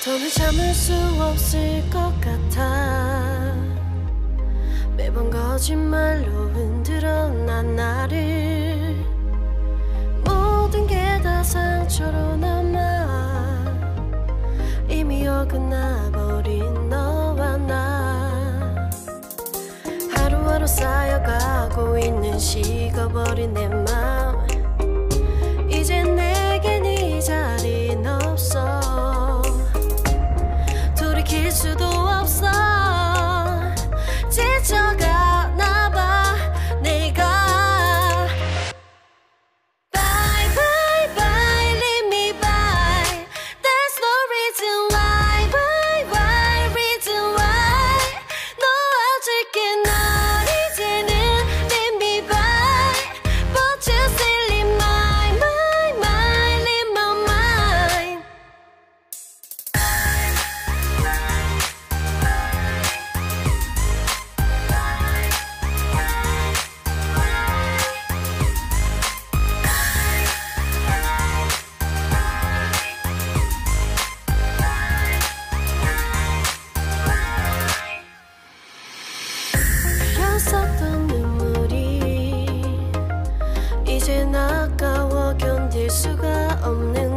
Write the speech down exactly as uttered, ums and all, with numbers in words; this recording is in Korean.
더는 참을 수 없을 것 같아. 매번 거짓말로 흔들어 난 나를. 모든 게 다 상처로 남아 이미 어긋나버린 너와 나. 하루하루 쌓여가고 있는 식어버린 내 맘. 이제 내겐 이 자리는 없어. 돌이킬 수도 없어. 지쳐가나 봐 내가. Bye bye bye leave me by. There's no reason why. Why why reason why. 놓아줄게 널 이제는 leave me by. But you still in my my my in my mind. 흘렸었던 눈물이 이젠 아까워 견딜 수가 없는